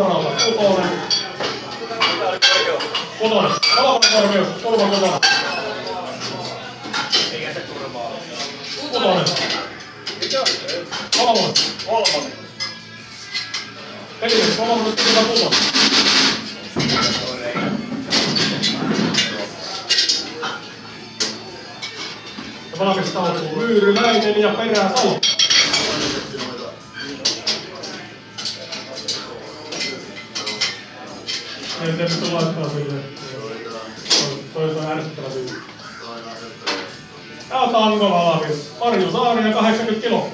varalta. Kutonen. Kutonen. Kolmakorkeus. Kutonen. Kolmonen. Eli kolmonen pitää kutonen. Ja valmistautuu Myyryläinen ja perään Salo. Ei te nyt laittaa silleen. Toi on ärsyttävä syy. Ja tango valmis. Marju Saarinen 80 kiloa.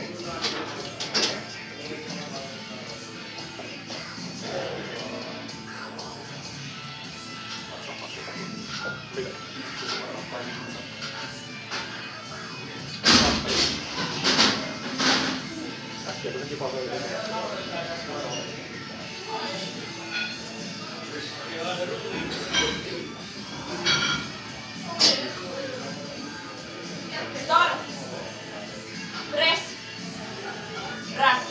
Start. Press. Rack.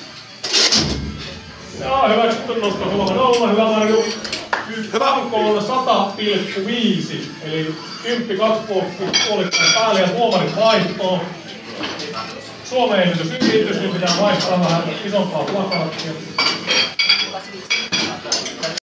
Jaa, hyväksytty nosto 3-0. Hyvä Marju. Tanko on 100,5. Eli 10-2 puolikkaan päälle ja tuomarit vaihtoo. Suomen ennätysyritys, niin pitää vaihtaa vähän isompaa plakaattia.